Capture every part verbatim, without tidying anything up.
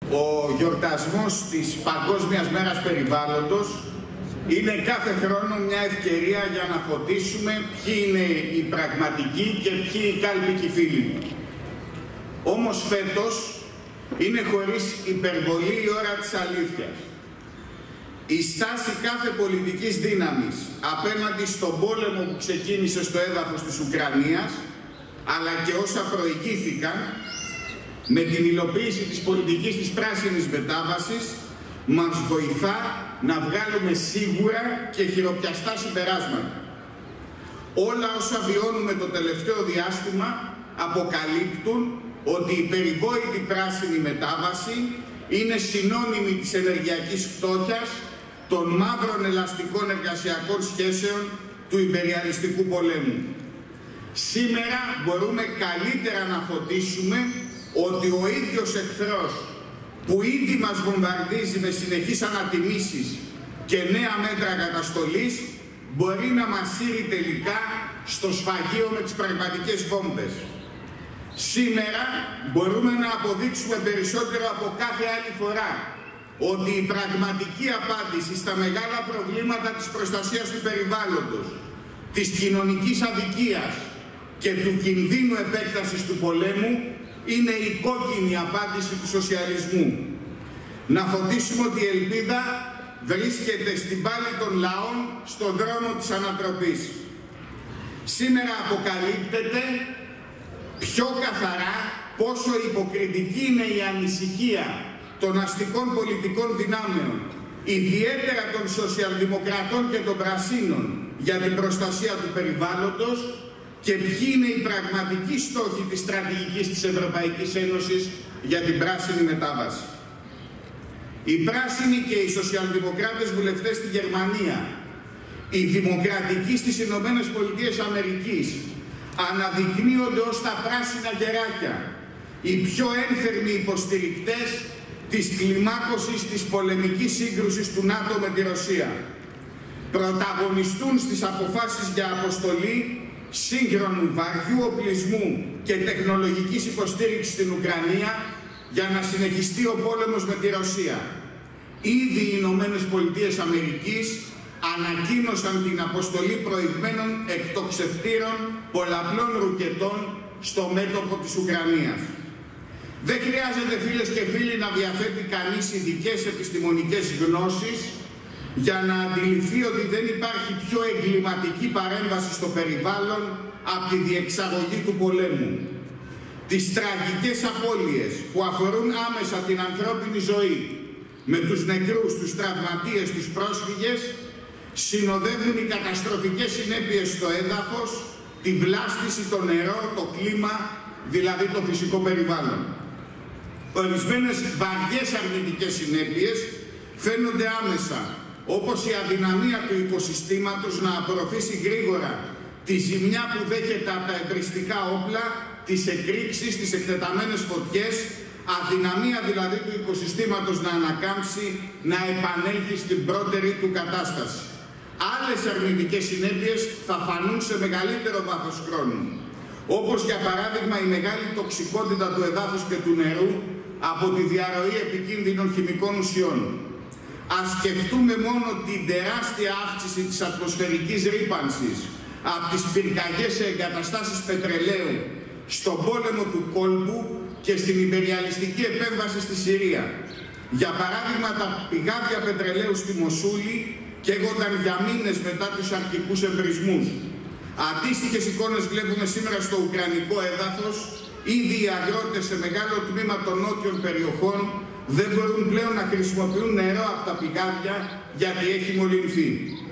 Ο γιορτασμός της Παγκόσμιας Μέρας Περιβάλλοντος είναι κάθε χρόνο μια ευκαιρία για να φωτίσουμε ποιοι είναι οι πραγματικοί και ποιοι οι κάλπικοι φίλοι. Όμως φέτος είναι χωρίς υπερβολή η ώρα της αλήθειας. Η στάση κάθε πολιτικής δύναμης απέναντι στον πόλεμο που ξεκίνησε στο έδαφος της Ουκρανίας, αλλά και όσα προηγήθηκαν, με την υλοποίηση της πολιτικής της πράσινης μετάβασης, μας βοηθά να βγάλουμε σίγουρα και χειροπιαστά συμπεράσματα. Όλα όσα βιώνουμε το τελευταίο διάστημα αποκαλύπτουν ότι η περιβόητη πράσινη μετάβαση είναι συνώνυμη της ενεργειακής φτώχειας, των μαύρων ελαστικών εργασιακών σχέσεων του ιμπεριαλιστικού πολέμου. Σήμερα μπορούμε καλύτερα να φωτίσουμε ότι ο ίδιος εχθρός που ήδη μας βομβαρδίζει με συνεχείς ανατιμήσεις και νέα μέτρα καταστολής μπορεί να μας σύρει τελικά στο σφαγείο με τις πραγματικές βόμβες. Σήμερα μπορούμε να αποδείξουμε περισσότερο από κάθε άλλη φορά ότι η πραγματική απάντηση στα μεγάλα προβλήματα της προστασίας του περιβάλλοντος, της κοινωνικής αδικίας και του κινδύνου επέκτασης του πολέμου είναι η κόκκινη απάντηση του σοσιαλισμού. Να φωτίσουμε ότι η ελπίδα βρίσκεται στην πάλη των λαών στον δρόμο της ανατροπής. Σήμερα αποκαλύπτεται πιο καθαρά πόσο υποκριτική είναι η ανησυχία των αστικών πολιτικών δυνάμεων, ιδιαίτερα των σοσιαλδημοκρατών και των πρασίνων, για την προστασία του περιβάλλοντος και ποιοι είναι οι πραγματικοί στόχοι της στρατηγικής της Ευρωπαϊκής Ένωσης για την πράσινη μετάβαση. Οι πράσινοι και οι σοσιαλδημοκράτες βουλευτές στη Γερμανία, οι δημοκρατικοί στις Ηνωμένες Πολιτείες Αμερικής, αναδεικνύονται ως τα πράσινα γεράκια, οι πιο ένθερμοι υποστηρικτές της κλιμάκωσης της πολεμικής σύγκρουσης του ΝΑΤΟ με τη Ρωσία. Πρωταγωνιστούν στις αποφάσεις για αποστολή σύγχρονου βαριού οπλισμού και τεχνολογικής υποστήριξης στην Ουκρανία για να συνεχιστεί ο πόλεμος με τη Ρωσία. Ήδη οι Ηνωμένες Πολιτείες Αμερικής ανακοίνωσαν την αποστολή προηγμένων εκτοξευτήρων πολλαπλών ρουκετών στο μέτωπο της Ουκρανίας. Δεν χρειάζεται, φίλες και φίλοι, να διαθέτει κανείς ειδικές επιστημονικές γνώσεις για να αντιληφθεί ότι δεν υπάρχει πιο εγκληματική παρέμβαση στο περιβάλλον από τη διεξαγωγή του πολέμου. Τις τραγικές απώλειες που αφορούν άμεσα την ανθρώπινη ζωή, με τους νεκρούς, τους τραυματίες, τους πρόσφυγες, συνοδεύουν οι καταστροφικές συνέπειες στο έδαφος, τη βλάστηση, το νερό, το κλίμα, δηλαδή το φυσικό περιβάλλον. Ορισμένες βαριές αρνητικές συνέπειες φαίνονται άμεσα, όπως η αδυναμία του οικοσυστήματος να απορροφήσει γρήγορα τη ζημιά που δέχεται από τα εμπριστικά όπλα, τις εκρήξεις, τις εκτεταμένες φωτιές, αδυναμία δηλαδή του οικοσυστήματος να ανακάμψει, να επανέλθει στην πρώτερη του κατάσταση. Άλλες αρνητικές συνέπειες θα φανούν σε μεγαλύτερο βάθος χρόνου, όπως για παράδειγμα η μεγάλη τοξικότητα του εδάφους και του νερού από τη διαρροή επικίνδυνων χημικών ουσιών. Ας σκεφτούμε μόνο την τεράστια αύξηση της ατμοσφαιρικής ρύπανσης από τις πυρκαγιές σε εγκαταστάσεις πετρελαίου, στον πόλεμο του κόλπου και στην ιμπεριαλιστική επέμβαση στη Συρία. Για παράδειγμα, τα πηγάδια πετρελαίου στη Μοσούλη καίγονταν για μήνες μετά τους αρχικούς εμπρισμούς. Αντίστοιχες εικόνες βλέπουμε σήμερα στο ουκρανικό έδαφος. Ήδη οι αγρότες σε μεγάλο τμήμα των νότιων περιοχών δεν μπορούν πλέον να χρησιμοποιούν νερό από τα πηγάδια γιατί έχει μολυνθεί.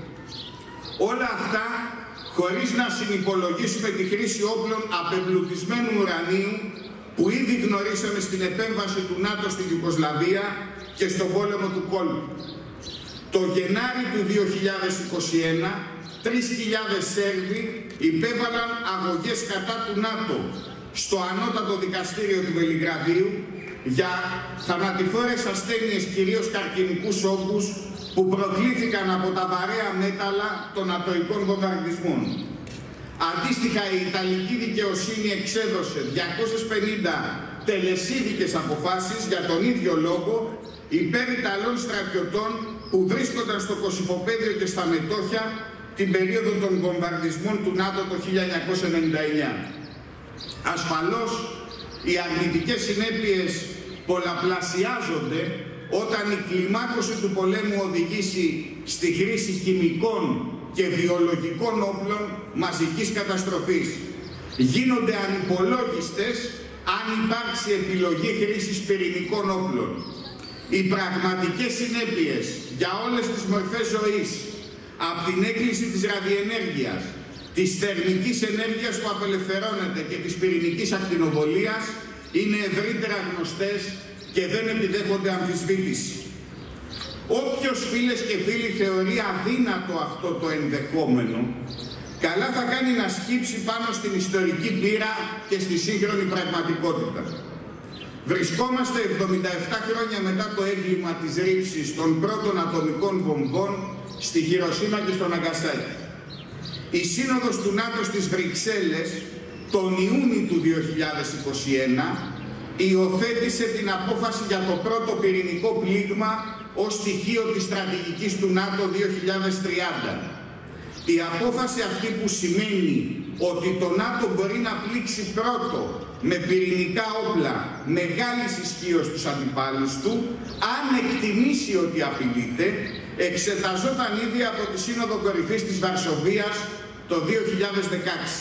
Όλα αυτά χωρίς να συνυπολογίσουμε τη χρήση όπλων απεμπλουτισμένου ουρανίου που ήδη γνωρίσαμε στην επέμβαση του ΝΑΤΟ στη Ιουγκοσλαβία και στον πόλεμο του κόλπου. Το Γενάρη του δύο χιλιάδες είκοσι ένα, τρεις χιλιάδες Σέρβοι υπέβαλαν αγωγές κατά του ΝΑΤΟ στο ανώτατο δικαστήριο του Βελιγραδίου για θανατηφόρες ασθένειες, κυρίως καρκινικούς όγκους, που προκλήθηκαν από τα βαρέα μέταλλα των ατοικών βομβαρδισμών. Αντίστοιχα, η Ιταλική δικαιοσύνη εξέδωσε διακόσιες πενήντα τελεσίδικες αποφάσεις για τον ίδιο λόγο υπέρ Ιταλών στρατιωτών που βρίσκονταν στο Κωσυφοπαίδιο και στα μετόχια την περίοδο των βομβαρδισμών του ΝΑΤΟ το χίλια εννιακόσια ενενήντα εννιά. Ασφαλώς, οι αρνητικές συνέπειες πολλαπλασιάζονται όταν η κλιμάκωση του πολέμου οδηγήσει στη χρήση χημικών και βιολογικών όπλων μαζικής καταστροφής. Γίνονται ανυπολόγιστες αν υπάρξει επιλογή χρήσης πυρηνικών όπλων. Οι πραγματικές συνέπειες για όλες τις μορφές ζωής, από την έκκληση της ραδιενέργειας, της θερμικής ενέργειας που απελευθερώνεται και της πυρηνικής ακτινοβολίας, είναι ευρύτερα γνωστές και δεν επιδέχονται αμφισβήτηση. Όποιος, φίλες και φίλοι, θεωρεί αδύνατο αυτό το ενδεχόμενο, καλά θα κάνει να σκύψει πάνω στην ιστορική πείρα και στη σύγχρονη πραγματικότητα. Βρισκόμαστε εβδομήντα επτά χρόνια μετά το έγκλημα της ρήψης των πρώτων ατομικών βομβών στη Χιροσίμα και στο Ναγκασάκι. Η Σύνοδος του ΝΑΤΟ στις Βρυξέλλες τον Ιούνιο του δύο χιλιάδες είκοσι ένα υιοθέτησε την απόφαση για το πρώτο πυρηνικό πλήγμα ως στοιχείο της στρατηγικής του ΝΑΤΟ δύο χιλιάδες τριάντα. Η απόφαση αυτή που σημαίνει ότι το ΝΑΤΟ μπορεί να πλήξει πρώτο με πυρηνικά όπλα μεγάλης ισχύως τους αντιπάλους του, αν εκτιμήσει ότι απειλείται, εξεταζόταν ήδη από τη Σύνοδο Κορυφής της Βαρσοβίας το δύο χιλιάδες δεκαέξι.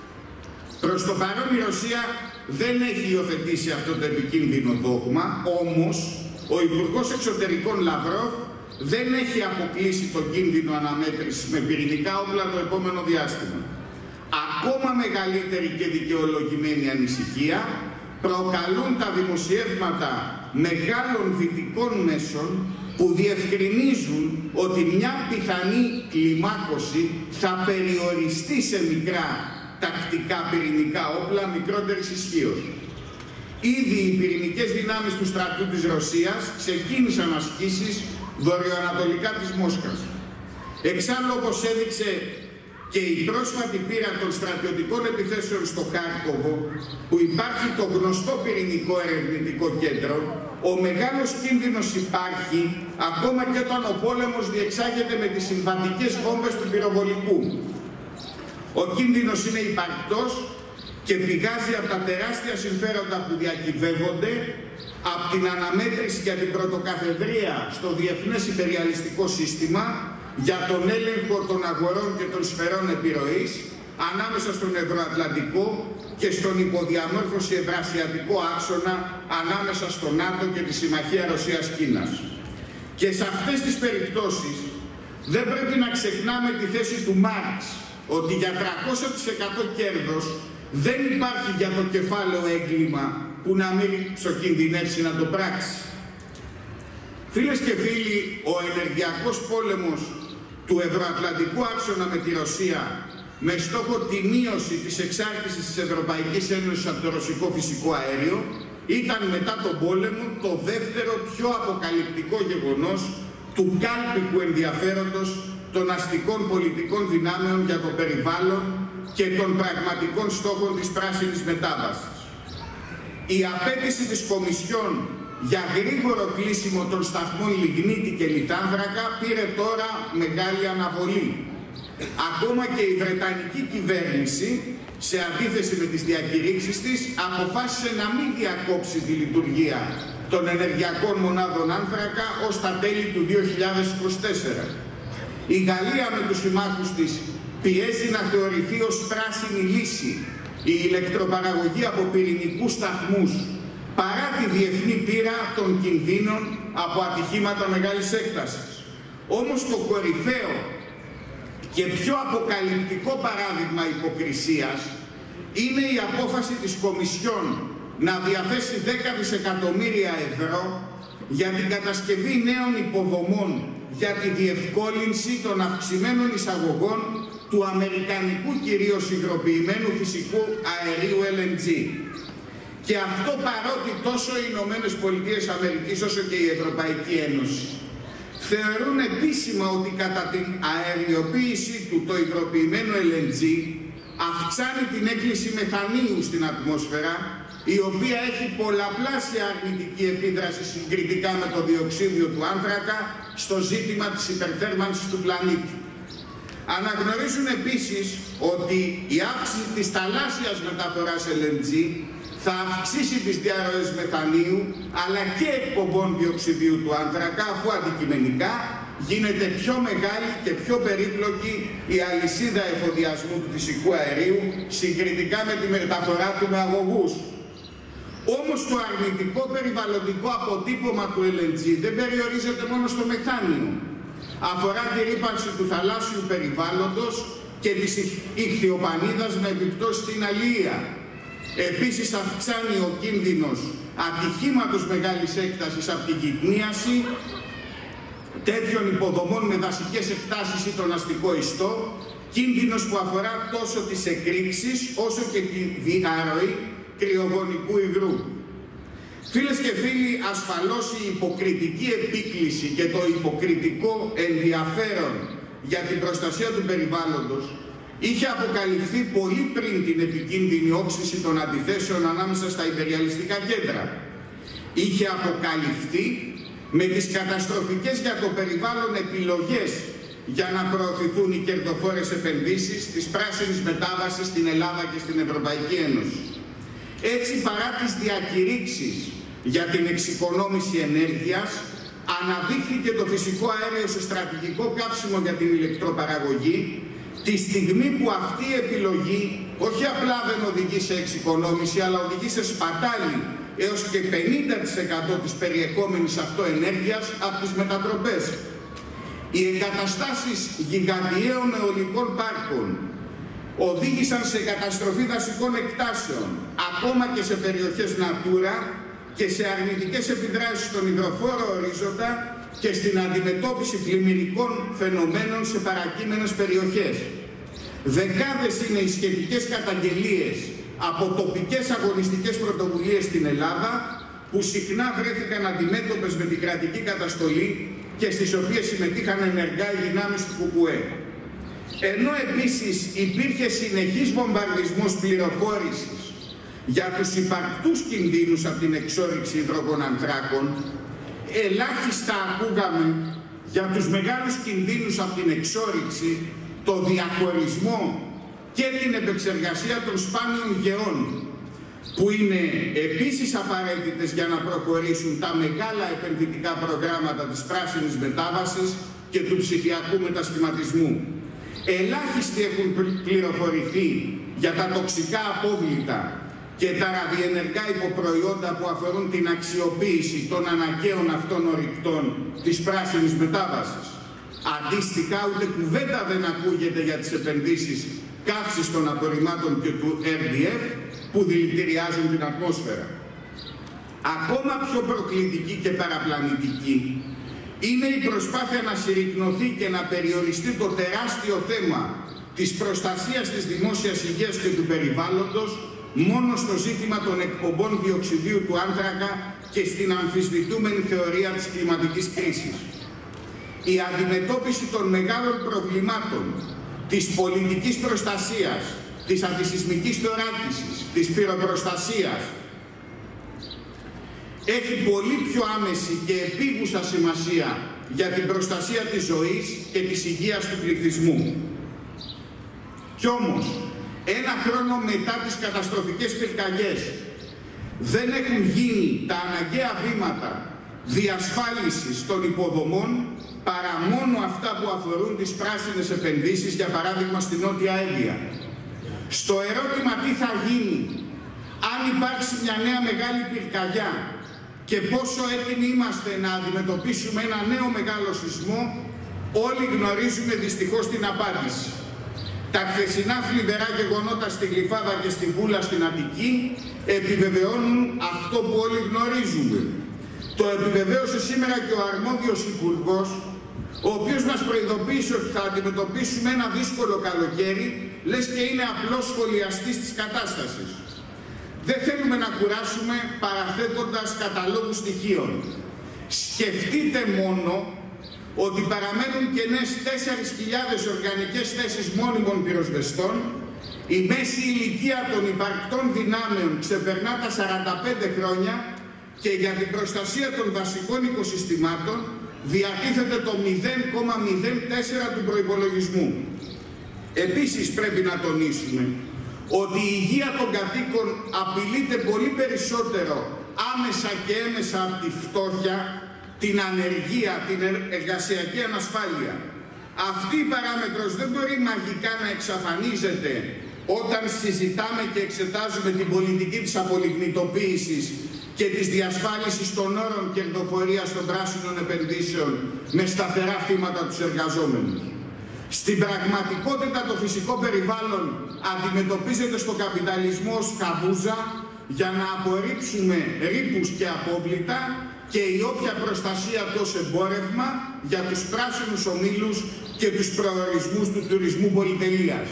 Προς το παρόν η Ρωσία δεν έχει υιοθετήσει αυτό το επικίνδυνο δόγμα, όμως ο Υπουργός Εξωτερικών Λαυρόβ δεν έχει αποκλείσει το κίνδυνο αναμέτρησης με πυρηνικά όπλα το επόμενο διάστημα. Ακόμα μεγαλύτερη και δικαιολογημένη ανησυχία προκαλούν τα δημοσιεύματα μεγάλων δυτικών μέσων που διευκρινίζουν ότι μια πιθανή κλιμάκωση θα περιοριστεί σε μικρά τακτικά πυρηνικά όπλα μικρότερης ισχύως. Ήδη οι πυρηνικές δυνάμεις του στρατού της Ρωσίας ξεκίνησαν ασκήσεις βορειοανατολικά της Μόσχας. Εξάλλου, όπως έδειξε και η πρόσφατη πείρα των στρατιωτικών επιθέσεων στο Χάρκοβο, που υπάρχει το γνωστό πυρηνικό ερευνητικό κέντρο, ο μεγάλος κίνδυνος υπάρχει ακόμα και όταν ο πόλεμος διεξάγεται με τις συμβατικές βόμβες του πυροβολικού. Ο κίνδυνος είναι υπαρκτός και πηγάζει από τα τεράστια συμφέροντα που διακυβεύονται, από την αναμέτρηση για την πρωτοκαθεδρία στο διεθνές υπεριαλιστικό σύστημα, για τον έλεγχο των αγορών και των σφαιρών επιρροής ανάμεσα στον Ευρωατλαντικό και στον υποδιαμόρφωση ευρασιατικό άξονα ανάμεσα στο ΝΑΤΟ και τη Συμμαχία Ρωσίας-Κίνας. Και σε αυτές τις περιπτώσεις δεν πρέπει να ξεχνάμε τη θέση του Μάρξ, ότι για τριακόσια τοις εκατό κέρδος δεν υπάρχει για το κεφάλαιο έγκλημα που να μην ψοκινδυνεύσει να το πράξει. Φίλες και φίλοι, ο ενεργειακός πόλεμος του ευρωατλαντικού άξονα με τη Ρωσία, με στόχο τη μείωση της εξάρτησης της Ευρωπαϊκής Ένωσης από το ρωσικό φυσικό αέριο, ήταν μετά τον πόλεμο το δεύτερο πιο αποκαλυπτικό γεγονός του κάλπικου ενδιαφέροντος των αστικών πολιτικών δυνάμεων για το περιβάλλον και των πραγματικών στόχων της πράσινης μετάβασης. Η απέτηση της Κομισιόν για γρήγορο κλείσιμο των σταθμών λιγνίτη και λιθάνθρακα πήρε τώρα μεγάλη αναβολή. Ακόμα και η Βρετανική κυβέρνηση, σε αντίθεση με τις διακηρύξεις της, αποφάσισε να μην διακόψει τη λειτουργία των ενεργειακών μονάδων άνθρακα ως τα τέλη του δύο χιλιάδες είκοσι τέσσερα. Η Γαλλία με τους συμμάχους της πιέζει να θεωρηθεί ως πράσινη λύση η ηλεκτροπαραγωγή από πυρηνικούς σταθμούς, παρά τη διεθνή πείρα των κινδύνων από ατυχήματα μεγάλης έκτασης. Όμως το κορυφαίο και πιο αποκαλυπτικό παράδειγμα υποκρισίας είναι η απόφαση της Κομισιόν να διαθέσει δέκα δισεκατομμύρια ευρώ για την κατασκευή νέων υποδομών για τη διευκόλυνση των αυξημένων εισαγωγών του αμερικανικού κυρίως υγροποιημένου φυσικού αερίου Ελ Εν Τζι. Και αυτό παρότι τόσο οι Ηνωμένες Πολιτείες Αμερικής όσο και η Ευρωπαϊκή Ένωση θεωρούν επίσημα ότι κατά την αεριοποίησή του το υγροποιημένο Ελ Εν Τζι αυξάνει την έκκληση μεθανίου στην ατμόσφαιρα η οποία έχει πολλαπλάσια αρνητική επίδραση συγκριτικά με το διοξείδιο του άνθρακα στο ζήτημα της υπερθέρμανσης του πλανήτη. Αναγνωρίζουν επίσης ότι η αύξηση της θαλάσσιας μεταφοράς ελ εν τζι θα αυξήσει τις διαρροές μεθανίου αλλά και εκπομπών διοξειδίου του άνθρακα, αφού αντικειμενικά γίνεται πιο μεγάλη και πιο περίπλοκη η αλυσίδα εφοδιασμού του φυσικού αερίου συγκριτικά με τη μεταφορά του με αγωγούς. Όμως το αρνητικό περιβαλλοντικό αποτύπωμα του ελ εν τζι δεν περιορίζεται μόνο στο μεθάνιο. Αφορά τη ρύπανση του θαλάσσιου περιβάλλοντος και της ιχθυοπανίδας με επιπτώσεις στην αλία. Επίσης αυξάνει ο κίνδυνος ατυχήματος μεγάλης έκτασης από την γυτνίαση τέτοιων υποδομών με δασικές εκτάσεις ή τον αστικό ιστό, κίνδυνος που αφορά τόσο τις εκρήξεις όσο και τη διαρροή κρυογονικού υγρού. Φίλες και φίλοι, ασφαλώς η υποκριτική επίκληση και το υποκριτικό ενδιαφέρον για την προστασία του περιβάλλοντος είχε αποκαλυφθεί πολύ πριν την επικίνδυνη όξυση των αντιθέσεων ανάμεσα στα υπεριαλιστικά κέντρα. Είχε αποκαλυφθεί με τις καταστροφικές για το περιβάλλον επιλογές για να προωθηθούν οι κερδοφόρες επενδύσεις της πράσινης μετάβασης στην Ελλάδα και στην Ευρωπαϊκή Ένωση. Έτσι, παρά τις διακηρύξεις για την εξοικονόμηση ενέργειας, αναδείχθηκε το φυσικό αέριο σε στρατηγικό καύσιμο για την ηλεκτροπαραγωγή, τη στιγμή που αυτή η επιλογή όχι απλά δεν οδηγεί σε εξοικονόμηση, αλλά οδηγεί σε σπατάλη έως και πενήντα τοις εκατό της περιεχόμενης αυτοενέργειας από τις μετατροπές. Οι εγκαταστάσεις γιγαντιαίων αιωλικών πάρκων οδήγησαν σε καταστροφή δασικών εκτάσεων, ακόμα και σε περιοχές Natura, και σε αρνητικές επιδράσεις στον υδροφόρο ορίζοντα και στην αντιμετώπιση πλημμυρικών φαινομένων σε παρακείμενες περιοχές. Δεκάδες είναι οι σχετικές καταγγελίες από τοπικές αγωνιστικές πρωτοβουλίες στην Ελλάδα, που συχνά βρέθηκαν αντιμέτωπες με την κρατική καταστολή και στις οποίες συμμετείχαν ενεργά οι δυνάμεις του ΚΚΕ. Ενώ επίσης υπήρχε συνεχής βομβαρδισμός πληροφόρησης για τους υπαρκτούς κινδύνους από την εξόρυξη υδρογονανθράκων, ελάχιστα ακούγαμε για τους μεγάλους κινδύνους από την εξόρυξη, το διαχωρισμό και την επεξεργασία των σπάνιων γεών, που είναι επίσης απαραίτητες για να προχωρήσουν τα μεγάλα επενδυτικά προγράμματα της πράσινης μετάβασης και του ψηφιακού μετασχηματισμού. Ελάχιστοι έχουν πληροφορηθεί για τα τοξικά απόβλητα και τα ραδιενεργά υποπροϊόντα που αφορούν την αξιοποίηση των αναγκαίων αυτών ορυκτών της πράσινης μετάβασης. Αντίστοιχα, ούτε κουβέντα δεν ακούγεται για τις επενδύσεις καύσης των απορριμμάτων και του αρ ντι εφ που δηλητηριάζουν την ατμόσφαιρα. Ακόμα πιο προκλητική και παραπλανητική είναι η προσπάθεια να συρρικνωθεί και να περιοριστεί το τεράστιο θέμα της προστασίας της δημόσιας υγείας και του περιβάλλοντος μόνο στο ζήτημα των εκπομπών διοξιδίου του άνθρακα και στην αμφισβητούμενη θεωρία της κλιματικής κρίσης. Η αντιμετώπιση των μεγάλων προβλημάτων της πολιτικής προστασίας, της αντισυσμικής θωράκισης, της πυροπροστασίας έχει πολύ πιο άμεση και επίγουσα σημασία για την προστασία της ζωής και της υγείας του πληθυσμού. Κι όμως, ένα χρόνο μετά τις καταστροφικές πυρκαγιές δεν έχουν γίνει τα αναγκαία βήματα διασφάλισης των υποδομών παρά μόνο αυτά που αφορούν τις πράσινες επενδύσεις, για παράδειγμα στη Νότια Εύβοια. Στο ερώτημα τι θα γίνει αν υπάρξει μια νέα μεγάλη πυρκαγιά και πόσο έτοιμοι είμαστε να αντιμετωπίσουμε ένα νέο μεγάλο σεισμό, όλοι γνωρίζουμε δυστυχώς την απάντηση. Τα χθεσινά θλιβερά γεγονότα στη Γλυφάδα και στη Βούλα στην Αττική επιβεβαιώνουν αυτό που όλοι γνωρίζουμε. Το επιβεβαίωσε σήμερα και ο αρμόδιος υπουργός, ο οποίος μας προειδοποίησε ότι θα αντιμετωπίσουμε ένα δύσκολο καλοκαίρι, λες και είναι απλός σχολιαστής της κατάστασης. Δεν θέλουμε να κουράσουμε παραθέτοντας καταλόγους στοιχείων. Σκεφτείτε μόνο ότι παραμένουν κενές τέσσερις χιλιάδες οργανικές θέσεις μόνιμων πυροσβεστών, η μέση ηλικία των υπαρκτών δυνάμεων ξεπερνά τα σαράντα πέντε χρόνια και για την προστασία των βασικών οικοσυστημάτων διατίθεται το μηδέν κόμμα μηδέν τέσσερα του προϋπολογισμού. Επίσης πρέπει να τονίσουμε ότι η υγεία των κατοίκων απειλείται πολύ περισσότερο άμεσα και έμεσα από τη φτώχεια, την ανεργία, την εργασιακή ανασφάλεια. Αυτή η παράμετρος δεν μπορεί μαγικά να εξαφανίζεται όταν συζητάμε και εξετάζουμε την πολιτική της απολιγνητοποίησης και της διασφάλισης των όρων κερδοφορίας των πράσινων επενδύσεων με σταθερά θύματα τους εργαζόμενους. Στην πραγματικότητα το φυσικό περιβάλλον αντιμετωπίζεται στο καπιταλισμό ως καβούζα για να απορρίψουμε ρήπους και απόβλητα και η όποια προστασία του ως εμπόρευμα για τους πράσινους ομίλους και τους προορισμούς του τουρισμού πολυτελείας.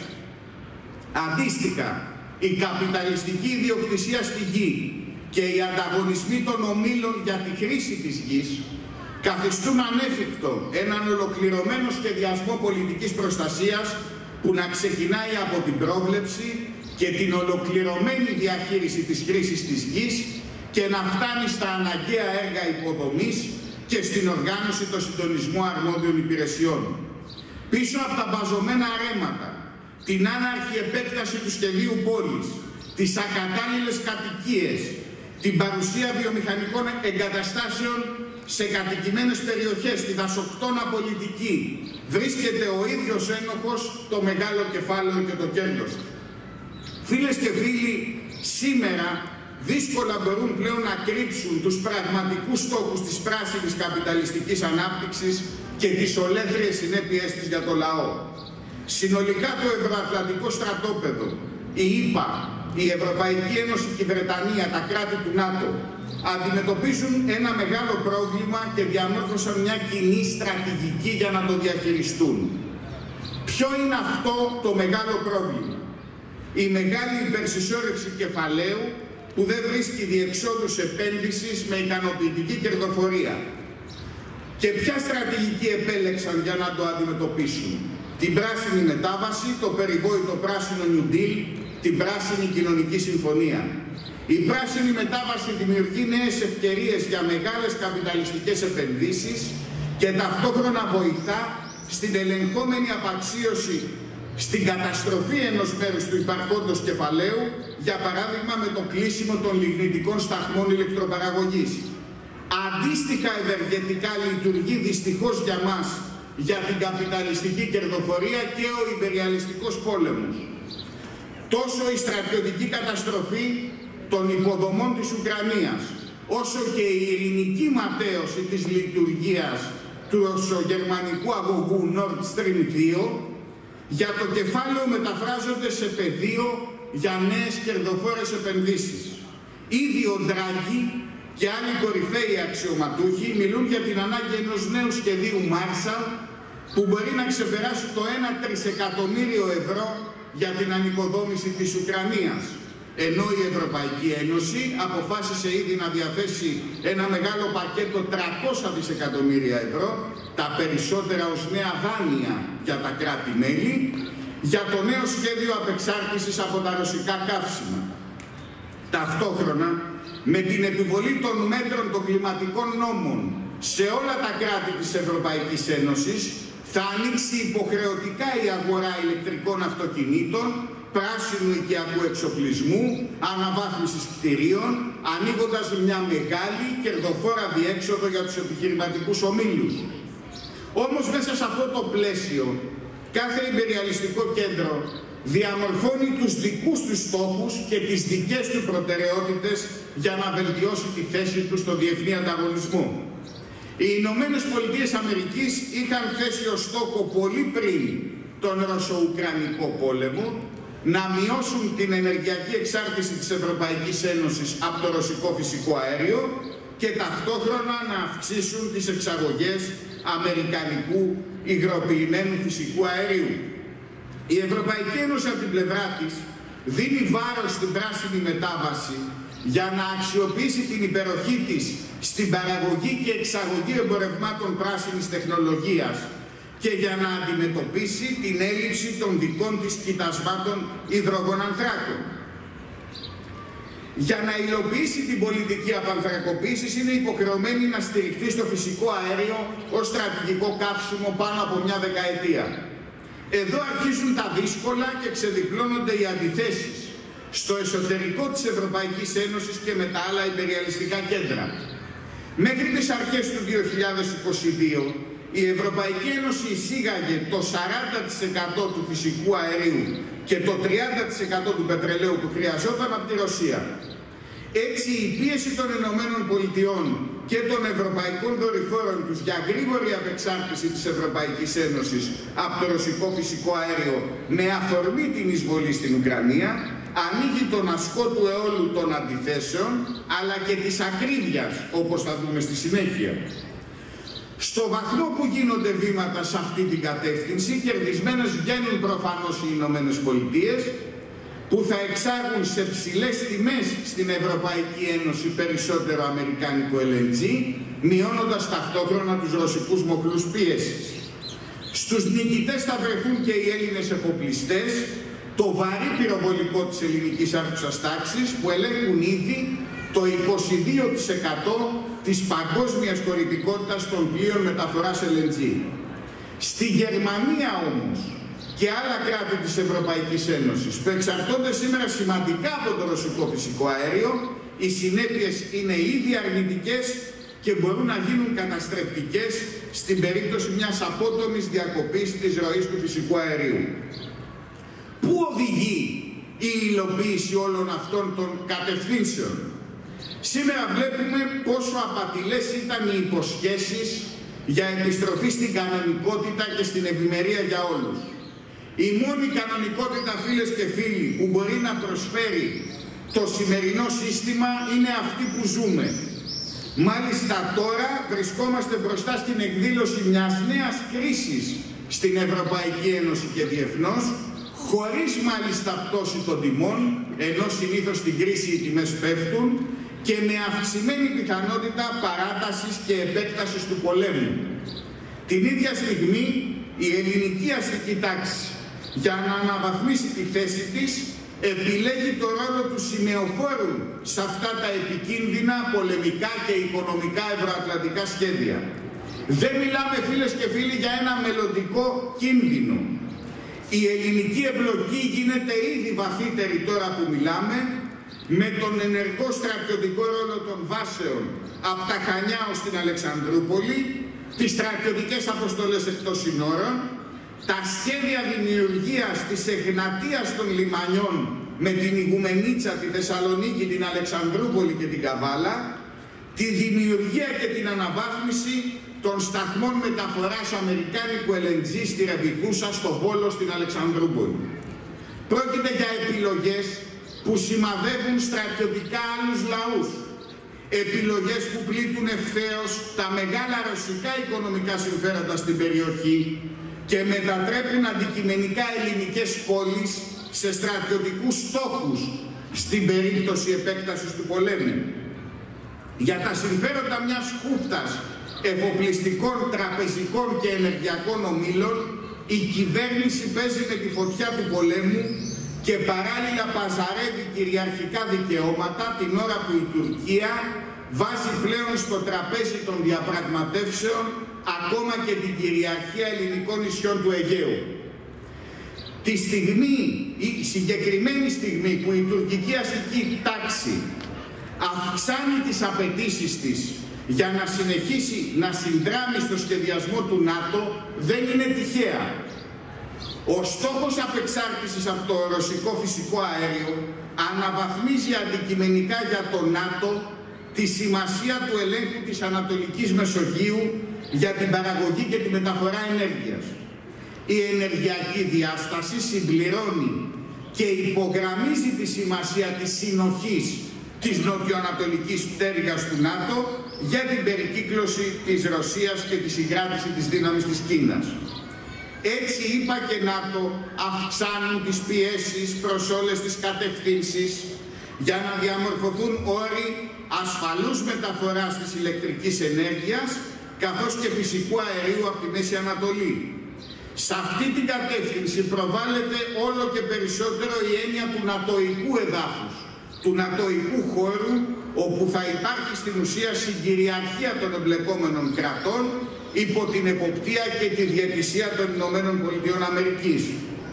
Αντίστοιχα, η καπιταλιστική ιδιοκτησία στη γη και οι ανταγωνισμοί των ομίλων για τη χρήση της γης καθιστούν ανέφικτο έναν ολοκληρωμένο σχεδιασμό πολιτικής προστασίας που να ξεκινάει από την πρόβλεψη και την ολοκληρωμένη διαχείριση της χρήσης της γης και να φτάνει στα αναγκαία έργα υποδομής και στην οργάνωση των συντονισμού αρμόδιων υπηρεσιών. Πίσω από τα μπαζωμένα ρέματα, την άναρχη επέκταση του σχεδίου πόλης, τις ακατάλληλες κατοικίες, την παρουσία βιομηχανικών εγκαταστάσεων σε κατοικημένες περιοχές, τη δασοκτώνα πολιτική, βρίσκεται ο ίδιος ένοχος, το μεγάλο κεφάλαιο και το κέρδος. Φίλες και φίλοι, σήμερα δύσκολα μπορούν πλέον να κρύψουν τους πραγματικούς στόχους της πράσινης καπιταλιστικής ανάπτυξης και τις ολέθριες συνέπειες της για το λαό. Συνολικά το ευρωατλαντικό στρατόπεδο, η ΗΠΑ, η Ευρωπαϊκή Ένωση και η Βρετανία, τα κράτη του ΝΑΤΟ, αντιμετωπίζουν ένα μεγάλο πρόβλημα και διαμόρφωσαν μια κοινή στρατηγική για να το διαχειριστούν. Ποιο είναι αυτό το μεγάλο πρόβλημα? Η μεγάλη υπερσυσσόρευση κεφαλαίου που δεν βρίσκει διεξόδους επένδυσης με ικανοποιητική κερδοφορία. Και ποια στρατηγική επέλεξαν για να το αντιμετωπίσουν? Την πράσινη μετάβαση, το περιβόητο πράσινο New Deal, την πράσινη κοινωνική συμφωνία. Η πράσινη μετάβαση δημιουργεί νέες ευκαιρίες για μεγάλες καπιταλιστικές επενδύσεις και ταυτόχρονα βοηθά στην ελεγχόμενη απαξίωση, στην καταστροφή ενός μέρους του υπαρχόντος κεφαλαίου, για παράδειγμα με το κλείσιμο των λιγνητικών σταθμών ηλεκτροπαραγωγής. Αντίστοιχα ευεργετικά λειτουργεί δυστυχώς για μας, για την καπιταλιστική κερδοφορία και ο ιμπεριαλιστικός πόλεμος. Τόσο η στρατιωτική καταστροφή των υποδομών της Ουκρανίας, όσο και η ειρηνική ματαίωση της λειτουργίας του ρωσογερμανικού αγωγού Nord Stream δύο, για το κεφάλαιο μεταφράζονται σε πεδίο για νέες κερδοφόρες επενδύσεις. Ήδη ο Ντράγκη και άλλοι κορυφαίοι αξιωματούχοι μιλούν για την ανάγκη ενός νέου σχεδίου Marshall που μπορεί να ξεπεράσει το ένα τρισεκατομμύριο ευρώ για την ανοικοδόμηση της Ουκρανίας. Ενώ η Ευρωπαϊκή Ένωση αποφάσισε ήδη να διαθέσει ένα μεγάλο πακέτο τριακόσια δισεκατομμύρια ευρώ, τα περισσότερα ως νέα δάνεια για τα κράτη-μέλη, για το νέο σχέδιο απεξάρτησης από τα ρωσικά καύσιμα. Ταυτόχρονα, με την επιβολή των μέτρων των κλιματικών νόμων σε όλα τα κράτη της Ευρωπαϊκής Ένωσης, θα ανοίξει υποχρεωτικά η αγορά ηλεκτρικών αυτοκινήτων, πράσινου οικιακού εξοπλισμού, αναβάθμισης κτηρίων, ανοίγοντας μια μεγάλη κερδοφόρα διέξοδο για τους επιχειρηματικούς ομίλους. Όμως μέσα σε αυτό το πλαίσιο, κάθε ιμπεριαλιστικό κέντρο διαμορφώνει τους δικούς του στόχους και τις δικές του προτεραιότητες για να βελτιώσει τη θέση του στο διεθνή ανταγωνισμό. Οι Ηνωμένες Πολιτείες Αμερικής είχαν θέσει ως στόχο πολύ πριν τον Ρωσο-Ουκρανικό πόλεμο να μειώσουν την ενεργειακή εξάρτηση της Ευρωπαϊκής Ένωσης από το ρωσικό φυσικό αέριο και ταυτόχρονα να αυξήσουν τις εξαγωγές αμερικανικού υγροποιημένου φυσικού αερίου. Η Ευρωπαϊκή Ένωση από την πλευρά της δίνει βάρος στην πράσινη μετάβαση για να αξιοποιήσει την υπεροχή της στην παραγωγή και εξαγωγή εμπορευμάτων πράσινης τεχνολογίας, και για να αντιμετωπίσει την έλλειψη των δικών της κοιτασμάτων υδρογονανθράκων. Για να υλοποιήσει την πολιτική απανθρακοποίησης είναι υποχρεωμένη να στηριχθεί στο φυσικό αέριο ως στρατηγικό καύσιμο πάνω από μια δεκαετία. Εδώ αρχίζουν τα δύσκολα και ξεδιπλώνονται οι αντιθέσεις στο εσωτερικό της Ευρωπαϊκής Ένωσης και με τα άλλα υπεριαλιστικά κέντρα. Μέχρι τις αρχές του δύο χιλιάδες είκοσι δύο η Ευρωπαϊκή Ένωση εισήγαγε το σαράντα τοις εκατό του φυσικού αερίου και το τριάντα τοις εκατό του πετρελαίου που χρειαζόταν από τη Ρωσία. Έτσι η πίεση των Ηνωμένων Πολιτειών και των ευρωπαϊκών δορυφόρων τους για γρήγορη απεξάρτηση της Ευρωπαϊκής Ένωσης από το ρωσικό φυσικό αέριο με αφορμή την εισβολή στην Ουκρανία ανοίγει τον ασκό του αιώλου των αντιθέσεων αλλά και της ακρίβειας, όπως θα δούμε στη συνέχεια. Στο βαθμό που γίνονται βήματα σε αυτή την κατεύθυνση, κερδισμένες βγαίνουν προφανώς οι Ηνωμένες Πολιτείες, που θα εξάγουν σε ψηλές τιμές στην Ευρωπαϊκή Ένωση περισσότερο αμερικάνικο ελ εν τζι, μειώνοντας ταυτόχρονα τους ρωσικούς μοχλούς πίεσης. Στους νικητές θα βρεθούν και οι Έλληνες εφοπλιστές, το βαρύ πυροβολικό της ελληνικής άρχουσας τάξης, που ελέγχουν ήδη το είκοσι δύο τοις εκατό της παγκόσμιας χωρητικότητας των πλοίων μεταφοράς ελ εν τζι. Στη Γερμανία όμως και άλλα κράτη της Ευρωπαϊκής Ένωσης που εξαρτώνται σήμερα σημαντικά από το ρωσικό φυσικό αέριο, οι συνέπειες είναι ήδη αρνητικές και μπορούν να γίνουν καταστρεπτικές στην περίπτωση μιας απότομης διακοπής της ροής του φυσικού αερίου. Πού οδηγεί η υλοποίηση όλων αυτών των κατευθύνσεων? Σήμερα βλέπουμε πόσο απατηλές ήταν οι υποσχέσεις για επιστροφή στην κανονικότητα και στην ευημερία για όλους. Η μόνη κανονικότητα, φίλες και φίλοι, που μπορεί να προσφέρει το σημερινό σύστημα είναι αυτή που ζούμε. Μάλιστα τώρα βρισκόμαστε μπροστά στην εκδήλωση μιας νέας κρίσης στην Ευρωπαϊκή Ένωση και διεθνώς, χωρίς μάλιστα πτώση των τιμών, ενώ συνήθως στην κρίση οι τιμές πέφτουν, και με αυξημένη πιθανότητα παράτασης και επέκτασης του πολέμου. Την ίδια στιγμή η ελληνική αστική τάξη, για να αναβαθμίσει τη θέση της, επιλέγει το ρόλο του σημεοφόρου σε αυτά τα επικίνδυνα πολεμικά και οικονομικά ευρωατλαντικά σχέδια. Δεν μιλάμε, φίλες και φίλοι, για ένα μελλοντικό κίνδυνο. Η ελληνική εμπλοκή γίνεται ήδη βαθύτερη τώρα που μιλάμε, με τον ενεργό στρατιωτικό ρόλο των βάσεων από τα Χανιά ως την Αλεξανδρούπολη, τις στρατιωτικές αποστολές εκτός συνόρων, τα σχέδια δημιουργίας της εγνατείας των λιμανιών με την Ιγουμενίτσα, τη Θεσσαλονίκη, την Αλεξανδρούπολη και την Καβάλα, τη δημιουργία και την αναβάθμιση των σταθμών μεταφοράς αμερικάνικου ελ εν τζι στη Ρεβικούσα, στο Βόλο, στην Αλεξανδρούπολη. Πρόκειται για επιλογές που σημαδεύουν στρατιωτικά άλλους λαούς. Επιλογές που πλήττουν ευθέως τα μεγάλα ρωσικά οικονομικά συμφέροντα στην περιοχή και μετατρέπουν αντικειμενικά ελληνικές πόλεις σε στρατιωτικούς στόχους στην περίπτωση επέκτασης του πολέμου. Για τα συμφέροντα μιας χούφτας εφοπλιστικών, τραπεζικών και ενεργειακών ομίλων, η κυβέρνηση παίζει με τη φωτιά του πολέμου και παράλληλα παζαρεύει κυριαρχικά δικαιώματα την ώρα που η Τουρκία βάζει πλέον στο τραπέζι των διαπραγματεύσεων ακόμα και την κυριαρχία ελληνικών νησιών του Αιγαίου. Τη στιγμή, η συγκεκριμένη στιγμή που η τουρκική αστική τάξη αυξάνει τις απαιτήσεις της για να συνεχίσει να συνδράμει στο σχεδιασμό του ΝΑΤΟ, δεν είναι τυχαία. Ο στόχος απεξάρτησης από το ρωσικό φυσικό αέριο αναβαθμίζει αντικειμενικά για το ΝΑΤΟ τη σημασία του ελέγχου της Ανατολικής Μεσογείου για την παραγωγή και τη μεταφορά ενέργειας. Η ενεργειακή διάσταση συμπληρώνει και υπογραμμίζει τη σημασία της συνοχής της νοτιοανατολικής πτέρυγας του ΝΑΤΟ για την περικύκλωση της Ρωσίας και τη συγκράτηση της δύναμης της Κίνας. Έτσι, ΗΠΑ και ΝΑΤΟ αυξάνουν τις πιέσεις προς όλες τις κατευθύνσεις για να διαμορφωθούν όροι ασφαλούς μεταφοράς της ηλεκτρικής ενέργειας καθώς και φυσικού αερίου από τη Μέση Ανατολή. Σε αυτή την κατεύθυνση προβάλλεται όλο και περισσότερο η έννοια του νατοϊκού εδάφους, του νατοϊκού χώρου, όπου θα υπάρχει στην ουσία συγκυριαρχία των εμπλεκόμενων κρατών υπό την εποπτεία και τη διαιτησία των Ηνωμένων Πολιτειών Αμερικής.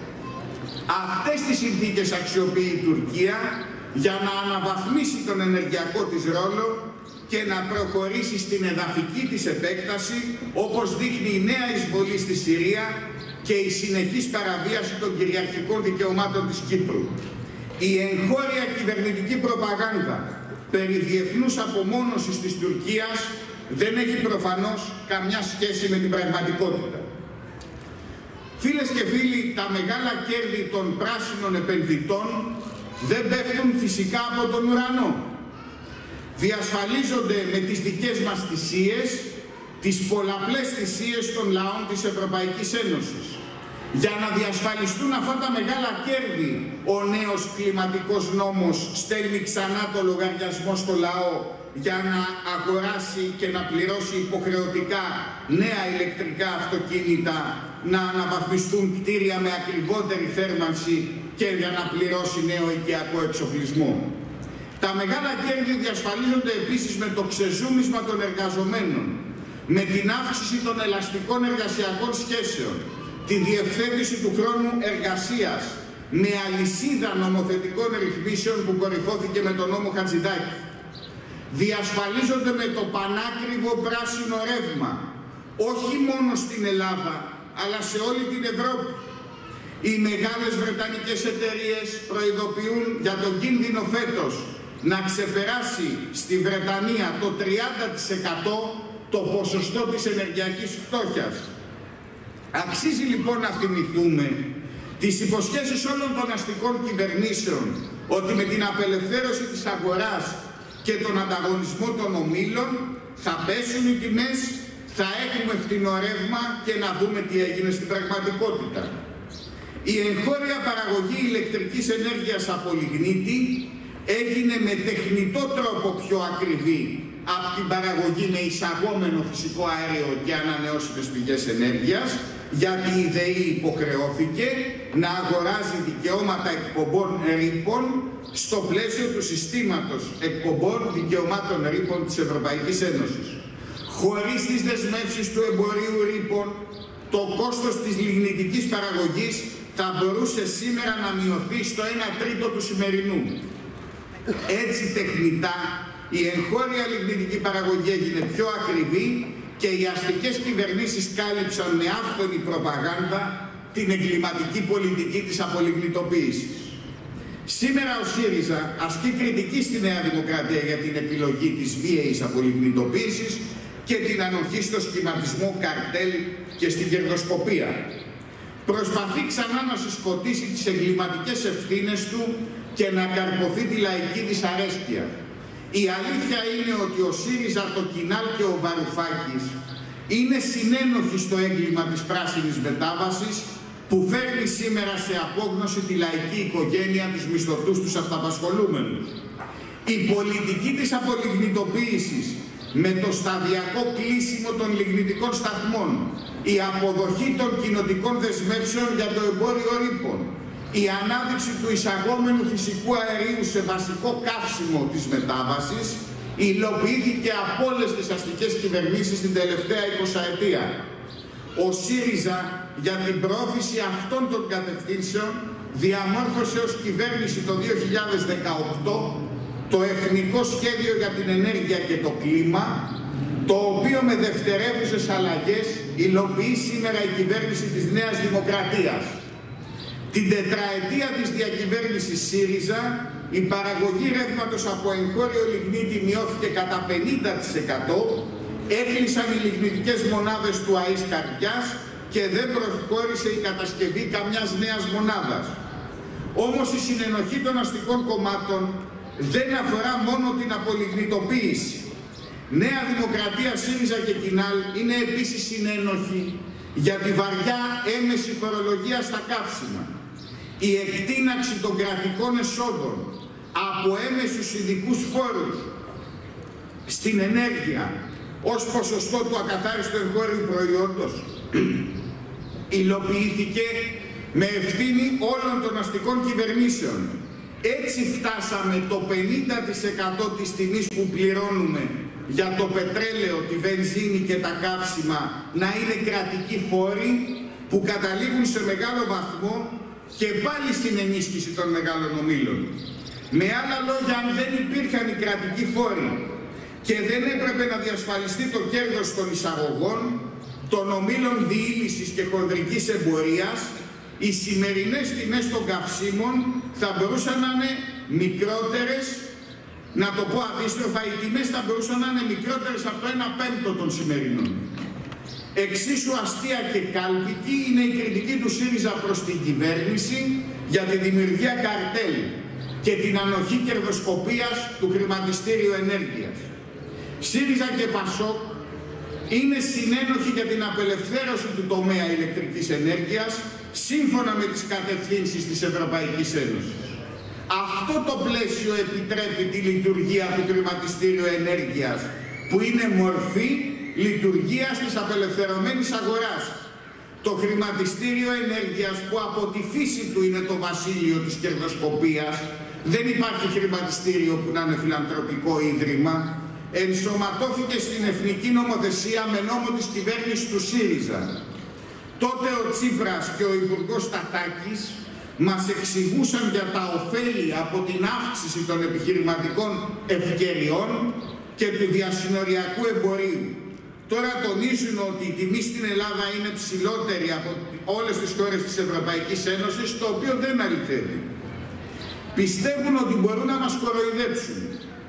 Αυτές τις συνθήκες αξιοποιεί η Τουρκία για να αναβαθμίσει τον ενεργειακό της ρόλο και να προχωρήσει στην εδαφική της επέκταση, όπως δείχνει η νέα εισβολή στη Συρία και η συνεχής παραβίαση των κυριαρχικών δικαιωμάτων της Κύπρου. Η εγχώρια κυβερνητική προπαγάνδα περί διεθνούς απομόνωσης της Τουρκίας δεν έχει προφανώς καμιά σχέση με την πραγματικότητα. Φίλες και φίλοι, τα μεγάλα κέρδη των πράσινων επενδυτών δεν πέφτουν φυσικά από τον ουρανό. Διασφαλίζονται με τις δικές μας θυσίες, τις πολλαπλές θυσίες των λαών της Ευρωπαϊκής Ένωσης. Για να διασφαλιστούν αυτά τα μεγάλα κέρδη, ο νέος κλιματικός νόμος στέλνει ξανά το λογαριασμό στο λαό για να αγοράσει και να πληρώσει υποχρεωτικά νέα ηλεκτρικά αυτοκίνητα, να αναβαθμιστούν κτίρια με ακριβότερη θέρμανση και για να πληρώσει νέο οικιακό εξοπλισμό. Τα μεγάλα κέρδη διασφαλίζονται επίσης με το ξεζούμισμα των εργαζομένων, με την αύξηση των ελαστικών εργασιακών σχέσεων, τη διευθέτηση του χρόνου εργασίας, με αλυσίδα νομοθετικών ρυθμίσεων που κορυφώθηκε με τον νόμο Χατζηδάκη. Διασφαλίζονται με το πανάκριβο πράσινο ρεύμα, όχι μόνο στην Ελλάδα, αλλά σε όλη την Ευρώπη. Οι μεγάλες βρετανικές εταιρείες προειδοποιούν για τον κίνδυνο φέτος να ξεπεράσει στη Βρετανία το τριάντα τοις εκατό το ποσοστό της ενεργειακής φτώχειας. Αξίζει λοιπόν να θυμηθούμε τις υποσχέσεις όλων των αστικών κυβερνήσεων ότι με την απελευθέρωση της αγοράς και τον ανταγωνισμό των ομίλων θα πέσουν οι τιμές, θα έχουμε φθηνό ρεύμα και να δούμε τι έγινε στην πραγματικότητα. Η εγχώρια παραγωγή ηλεκτρικής ενέργειας από λιγνίτη έγινε με τεχνητό τρόπο πιο ακριβή από την παραγωγή με εισαγόμενο φυσικό αέριο και ανανεώσιμες πηγές ενέργειας, γιατί η ΔΕΗ υποχρεώθηκε να αγοράζει δικαιώματα εκπομπών ρήπων στο πλαίσιο του συστήματος εκπομπών δικαιωμάτων ρήπων της Ευρωπαϊκής Ένωσης. Χωρίς τις δεσμεύσεις του εμπορίου ρήπων, το κόστος της λιγνητικής παραγωγής θα μπορούσε σήμερα να μειωθεί στο ένα τρίτο του σημερινού. Έτσι τεχνητά η εγχώρια λιγνητική παραγωγή έγινε πιο ακριβή και οι αστικές κυβερνήσεις κάλυψαν με άφθονη προπαγάνδα την εγκληματική πολιτική της απολιγνητοποίησης. Σήμερα ο ΣΥΡΙΖΑ ασκεί κριτική στη Νέα Δημοκρατία για την επιλογή της βίαιης απολιγνητοποίησης και την ανοχή στο σχηματισμό καρτέλ και στην κερδοσκοπία. Προσπαθεί ξανά να συσκοτήσει τις εγκληματικές ευθύνες του και να καρποθεί τη λαϊκή δυσαρέσκεια. Η αλήθεια είναι ότι ο ΣΥΡΙΖΑ, το Κινάλ και ο Βαρουφάκης είναι συνένοχοι στο έγκλημα της πράσινης μετάβασης που φέρνει σήμερα σε απόγνωση τη λαϊκή οικογένεια, τους μισθωτούς, τους αυταπασχολούμενους. Η πολιτική της απολιγνητοποίησης με το σταδιακό κλείσιμο των λιγνητικών σταθμών, η αποδοχή των κοινοτικών δεσμεύσεων για το εμπόριο ρήπων, η ανάδειξη του εισαγόμενου φυσικού αερίου σε βασικό καύσιμο της μετάβασης υλοποιήθηκε από όλες τις αστικές κυβερνήσεις την τελευταία εικοσαετία. Ο ΣΥΡΙΖΑ για την προώθηση αυτών των κατευθύνσεων διαμόρφωσε ως κυβέρνηση το δύο χιλιάδες δεκαοκτώ το Εθνικό Σχέδιο για την Ενέργεια και το Κλίμα, το οποίο με δευτερεύουσες αλλαγές υλοποιεί σήμερα η κυβέρνηση της Νέας Δημοκρατίας. Την τετραετία της διακυβέρνησης ΣΥΡΙΖΑ, η παραγωγή ρεύματος από εγχώριο λιγνίτη μειώθηκε κατά πενήντα τοις εκατό, έκλεισαν οι λιγνητικές μονάδες του ΑΕΣ Καρδιάς και δεν προχώρησε η κατασκευή καμιάς νέας μονάδας. Όμως η συνενοχή των αστικών κομμάτων δεν αφορά μόνο την απολιγνητοποίηση. Νέα Δημοκρατία, ΣΥΡΙΖΑ και Κινάλ είναι επίσης συνένοχοι για τη βαριά έμεση φορολογία στα καύσιμα, η εκτείναξη των κρατικών εσόδων από έμεσους ειδικούς φόρους στην ενέργεια ως ποσοστό του ακαθάριστου εγχώριου προϊόντος, υλοποιήθηκε με ευθύνη όλων των αστικών κυβερνήσεων. Έτσι φτάσαμε το πενήντα τοις εκατό της τιμής που πληρώνουμε για το πετρέλαιο, τη βενζίνη και τα καύσιμα να είναι κρατικοί φόροι που καταλήγουν σε μεγάλο βαθμό και πάλι στην ενίσχυση των μεγάλων ομίλων. Με άλλα λόγια, αν δεν υπήρχαν οι κρατικοί φόροι και δεν έπρεπε να διασφαλιστεί το κέρδος των εισαγωγών, των ομίλων διήλυσης και χονδρικής εμπορίας, οι σημερινές τιμές των καυσίμων θα μπορούσαν να είναι μικρότερες, να το πω αντίστροφα, οι τιμές θα μπορούσαν να είναι μικρότερες από το ένα πέμπτο των σημερινών. Εξίσου αστεία και κάλπικη είναι η κριτική του ΣΥΡΙΖΑ προς την κυβέρνηση για τη δημιουργία καρτέλ και την ανοχή κερδοσκοπίας του χρηματιστήριου ενέργειας. ΣΥΡΙΖΑ και ΠΑΣΟΚ είναι συνένοχοι για την απελευθέρωση του τομέα ηλεκτρικής ενέργειας σύμφωνα με τις κατευθύνσεις της Ευρωπαϊκής Ένωσης. Αυτό το πλαίσιο επιτρέπει τη λειτουργία του χρηματιστήριου ενέργειας, που είναι μορφή λειτουργίας της απελευθερωμένης αγοράς. Το χρηματιστήριο ενέργειας, που από τη φύση του είναι το βασίλειο της κερδοσκοπίας, δεν υπάρχει χρηματιστήριο που να είναι φιλανθρωπικό ίδρυμα, ενσωματώθηκε στην εθνική νομοθεσία με νόμο της κυβέρνησης του ΣΥΡΙΖΑ. Τότε ο Τσίπρας και ο Υπουργός Τατάκης μας εξηγούσαν για τα ωφέλη από την αύξηση των επιχειρηματικών ευκαιριών και του διασυνοριακού εμπορίου. Τώρα τονίζουν ότι η τιμή στην Ελλάδα είναι ψηλότερη από όλες τις χώρες της Ευρωπαϊκής Ένωσης, το οποίο δεν αληθεύει. Πιστεύουν ότι μπορούν να μας κοροϊδέψουν.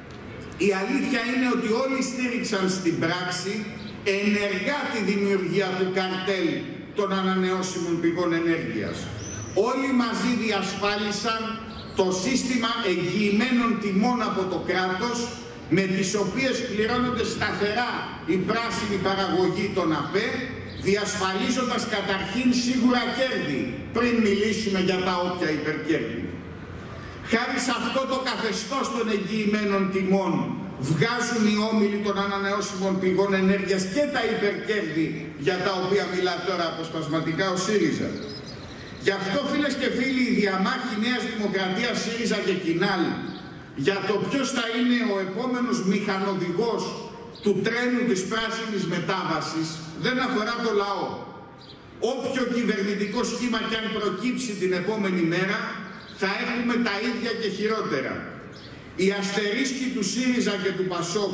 Η αλήθεια είναι ότι όλοι στήριξαν στην πράξη ενεργά τη δημιουργία του καρτέλ των ανανεώσιμων πηγών ενέργειας. Όλοι μαζί διασφάλισαν το σύστημα εγγυημένων τιμών από το κράτος, με τις οποίες πληρώνονται σταθερά η πράσινη παραγωγή των ΑΠΕ, διασφαλίζοντας καταρχήν σίγουρα κέρδη, πριν μιλήσουμε για τα όποια υπερκέρδη. Χάρη σε αυτό το καθεστώς των εγγυημένων τιμών βγάζουν οι όμιλοι των ανανεώσιμων πηγών ενέργειας και τα υπερκέρδη για τα οποία μιλά τώρα αποσπασματικά ο ΣΥΡΙΖΑ. Γι' αυτό, φίλες και φίλοι, η διαμάχη Νέας Δημοκρατίας, ΣΥΡΙΖΑ και Κινάλ για το ποιος θα είναι ο επόμενος μηχανοδηγός του τρένου της πράσινης μετάβασης δεν αφορά το λαό. Όποιο κυβερνητικό σχήμα κι αν προκύψει την επόμενη μέρα, θα έχουμε τα ίδια και χειρότερα. Οι αστερίσκοι του ΣΥΡΙΖΑ και του ΠΑΣΟΚ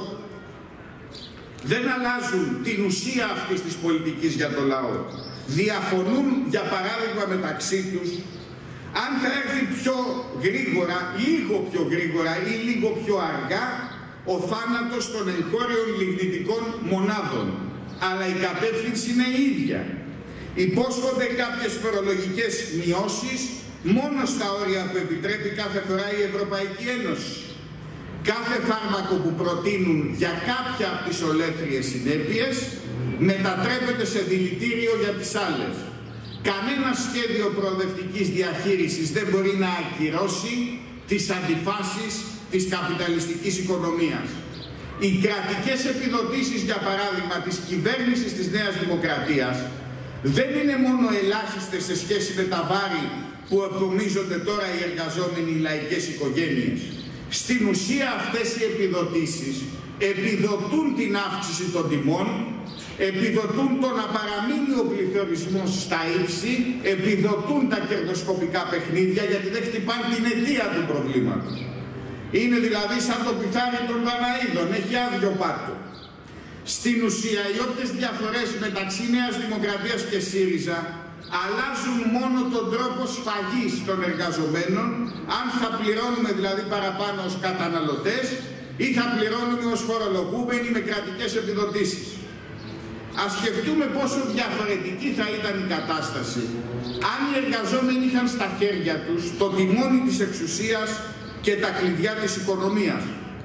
δεν αλλάζουν την ουσία αυτής της πολιτικής για το λαό. Διαφωνούν, για παράδειγμα, μεταξύ τους αν θα έρθει πιο γρήγορα, λίγο πιο γρήγορα ή λίγο πιο αργά ο θάνατος των εγχώριων λιγνητικών μονάδων. Αλλά η κατεύθυνση είναι η ίδια. Υπόσχονται κάποιες φορολογικές μειώσεις μόνο στα όρια που επιτρέπει κάθε φορά η Ευρωπαϊκή Ένωση. Κάθε φάρμακο που προτείνουν για κάποια από τις ολέθριες συνέπειες μετατρέπεται σε δηλητήριο για τις άλλες. Κανένα σχέδιο προοδευτικής διαχείρισης δεν μπορεί να ακυρώσει τις αντιφάσεις της καπιταλιστικής οικονομίας. Οι κρατικές επιδοτήσεις, για παράδειγμα, της κυβέρνησης της Νέας Δημοκρατίας δεν είναι μόνο ελάχιστες σε σχέση με τα βάρη που επομίζονται τώρα οι εργαζόμενοι, οι λαϊκές οικογένειες. Στην ουσία αυτές οι επιδοτήσεις επιδοτούν την αύξηση των τιμών, επιδοτούν το να παραμείνει ο πληθωρισμός στα ύψη, επιδοτούν τα κερδοσκοπικά παιχνίδια, γιατί δεν χτυπάνε την αιτία του προβλήματος. Είναι δηλαδή σαν το πιθάρι των Δαναίδων, έχει άδειο πάτο. Στην ουσία, οι όποιες διαφορές μεταξύ Νέας Δημοκρατίας και ΣΥΡΙΖΑ αλλάζουν μόνο τον τρόπο σφαγής των εργαζομένων, αν θα πληρώνουμε δηλαδή παραπάνω ως καταναλωτές ή θα πληρώνουμε ως φορολογούμενοι με κρατικές επιδοτήσεις. Ας σκεφτούμε πόσο διαφορετική θα ήταν η κατάσταση αν οι εργαζόμενοι είχαν στα χέρια τους το τιμόνι της εξουσίας και τα κλειδιά της οικονομίας.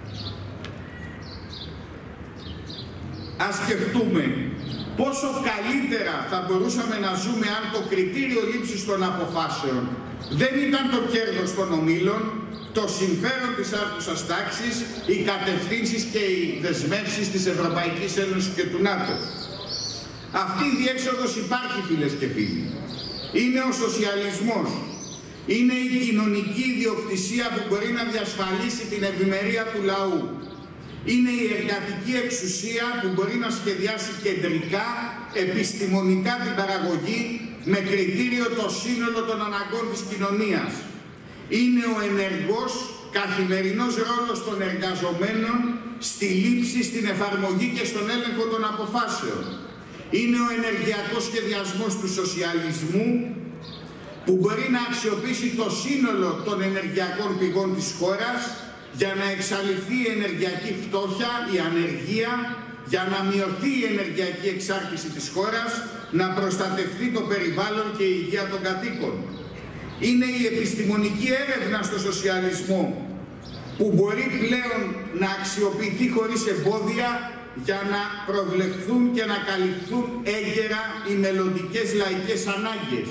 Ας σκεφτούμε πόσο καλύτερα θα μπορούσαμε να ζούμε αν το κριτήριο λήψης των αποφάσεων δεν ήταν το κέρδος των ομίλων, το συμφέρον της άρτουσας τάξης, οι κατευθύνσεις και οι δεσμεύσεις της Ευρωπαϊκής Ένωσης και του ΝΑΤΟ. Αυτή η διέξοδος υπάρχει, φίλες και φίλοι. Είναι ο σοσιαλισμός. Είναι η κοινωνική ιδιοκτησία που μπορεί να διασφαλίσει την ευημερία του λαού. Είναι η εργατική εξουσία που μπορεί να σχεδιάσει κεντρικά, επιστημονικά την παραγωγή με κριτήριο το σύνολο των αναγκών της κοινωνίας. Είναι ο ενεργός καθημερινός ρόλος των εργαζομένων στη λήψη, στην εφαρμογή και στον έλεγχο των αποφάσεων. Είναι ο ενεργειακός σχεδιασμός του σοσιαλισμού που μπορεί να αξιοποιήσει το σύνολο των ενεργειακών πηγών της χώρας για να εξαλειφθεί η ενεργειακή φτώχεια, η ανεργία, για να μειωθεί η ενεργειακή εξάρτηση της χώρας, να προστατευτεί το περιβάλλον και η υγεία των κατοίκων. Είναι η επιστημονική έρευνα στο σοσιαλισμό που μπορεί πλέον να αξιοποιηθεί χωρίς εμπόδια για να προβλεφθούν και να καλυφθούν έγκαιρα οι μελλοντικές λαϊκές ανάγκες.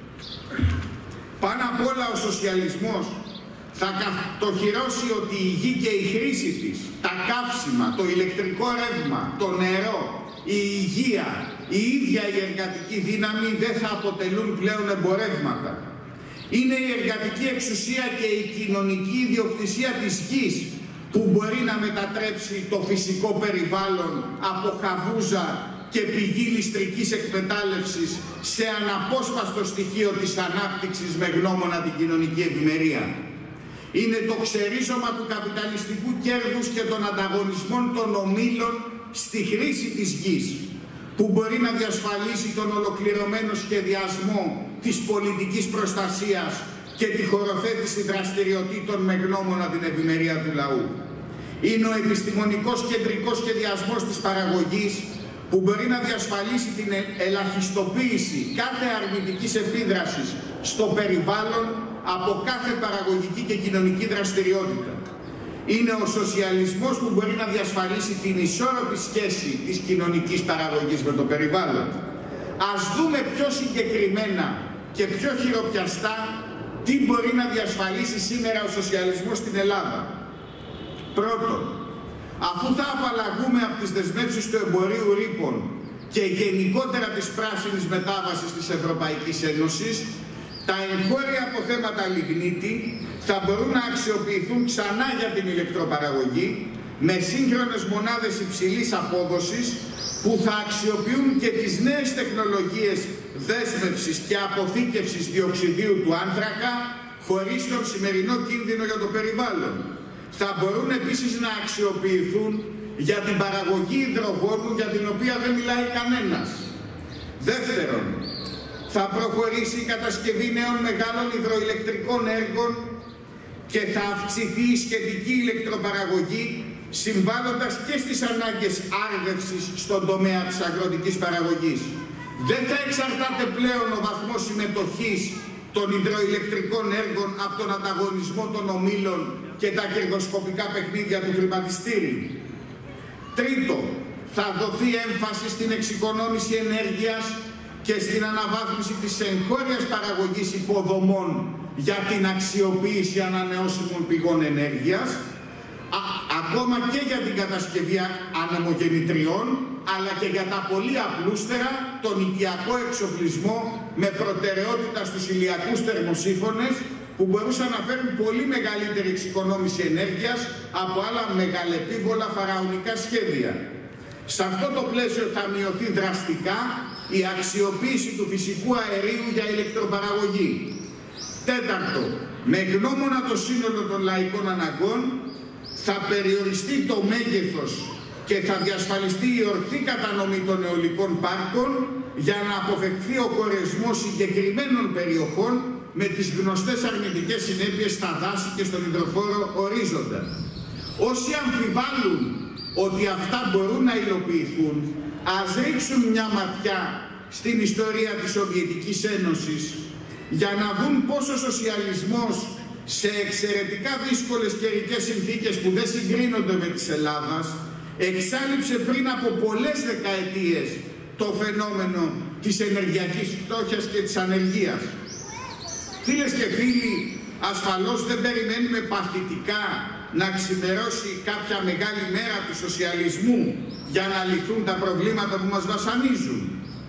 Πάνω απ' όλα ο σοσιαλισμός θα κατοχυρώσει ότι η γη και η χρήση της, τα καύσιμα, το ηλεκτρικό ρεύμα, το νερό, η υγεία, η ίδια η εργατική δύναμη δεν θα αποτελούν πλέον εμπορεύματα. Είναι η εργατική εξουσία και η κοινωνική ιδιοκτησία της γης που μπορεί να μετατρέψει το φυσικό περιβάλλον από χαβούζα και πηγή ληστρικής εκμετάλλευσης σε αναπόσπαστο στοιχείο της ανάπτυξης με γνώμονα την κοινωνική ευημερία. Είναι το ξερίζωμα του καπιταλιστικού κέρδους και των ανταγωνισμών των ομίλων στη χρήση της γης, που μπορεί να διασφαλίσει τον ολοκληρωμένο σχεδιασμό της πολιτικής προστασίας και τη χωροθέτηση δραστηριοτήτων με γνώμονα την ευημερία του λαού. Είναι ο επιστημονικός κεντρικός σχεδιασμός της παραγωγής που μπορεί να διασφαλίσει την ελαχιστοποίηση κάθε αρνητικής επίδρασης στο περιβάλλον από κάθε παραγωγική και κοινωνική δραστηριότητα. Είναι ο σοσιαλισμός που μπορεί να διασφαλίσει την ισόρροπη σχέση της κοινωνικής παραγωγής με το περιβάλλον. Ας δούμε πιο συγκεκριμένα και πιο χειροπιαστά τι μπορεί να διασφαλίσει σήμερα ο σοσιαλισμός στην Ελλάδα. Πρώτον, αφού θα απαλλαγούμε από τις δεσμεύσεις του εμπορίου ρήπων και γενικότερα της πράσινης μετάβασης της Ευρωπαϊκής Ένωσης, τα εγχώρια αποθέματα λιγνίτη θα μπορούν να αξιοποιηθούν ξανά για την ηλεκτροπαραγωγή με σύγχρονες μονάδες υψηλής απόδοσης που θα αξιοποιούν και τις νέες τεχνολογίες δέσμευσης και αποθήκευσης διοξιδίου του άνθρακα χωρίς τον σημερινό κίνδυνο για το περιβάλλον. Θα μπορούν επίσης να αξιοποιηθούν για την παραγωγή υδρογόνου για την οποία δεν μιλάει κανένας. Δεύτερον, θα προχωρήσει η κατασκευή νέων μεγάλων υδροηλεκτρικών έργων και θα αυξηθεί η σχετική ηλεκτροπαραγωγή συμβάλλοντας και στις ανάγκες άρδευσης στον τομέα της αγροτικής παραγωγής. Δεν θα εξαρτάται πλέον ο βαθμός συμμετοχής των υδροηλεκτρικών έργων από τον ανταγωνισμό των ομίλων και τα κερδοσκοπικά παιχνίδια του χρηματιστήριου. Τρίτο, θα δοθεί έμφαση στην εξοικονόμηση ενέργειας και στην αναβάθμιση της εγχώριας παραγωγής υποδομών για την αξιοποίηση ανανεώσιμων πηγών ενέργειας, α, ακόμα και για την κατασκευή ανεμογεννητριών, αλλά και για τα πολύ απλούστερα τον οικιακό εξοπλισμό με προτεραιότητα στους ηλιακούς θερμοσύφωνες που μπορούσαν να φέρουν πολύ μεγαλύτερη εξοικονόμηση ενέργειας από άλλα μεγαλεπίβολα φαραωνικά σχέδια. Σε αυτό το πλαίσιο θα μειωθεί δραστικά η αξιοποίηση του φυσικού αερίου για ηλεκτροπαραγωγή. Τέταρτο, με γνώμονα το σύνολο των λαϊκών αναγκών θα περιοριστεί το μέγεθος και θα διασφαλιστεί η ορθή κατανομή των αιωλικών πάρκων για να αποφευχθεί ο κορεσμός συγκεκριμένων περιοχών με τις γνωστές αρνητικές συνέπειες στα δάση και στον υδροφόρο ορίζοντα. Όσοι αμφιβάλλουν ότι αυτά μπορούν να υλοποιηθούν, ας ρίξουν μια ματιά στην ιστορία της Σοβιετικής Ένωσης για να δουν πώς ο σοσιαλισμός σε εξαιρετικά δύσκολες καιρικές συνθήκες που δεν συγκρίνονται με της Ελλάδας εξάλειψε πριν από πολλές δεκαετίες το φαινόμενο της ενεργειακής φτώχειας και της ανεργίας. Φίλες και φίλοι, ασφαλώς δεν περιμένουμε παθητικά να ξημερώσει κάποια μεγάλη μέρα του σοσιαλισμού για να λυθούν τα προβλήματα που μας βασανίζουν.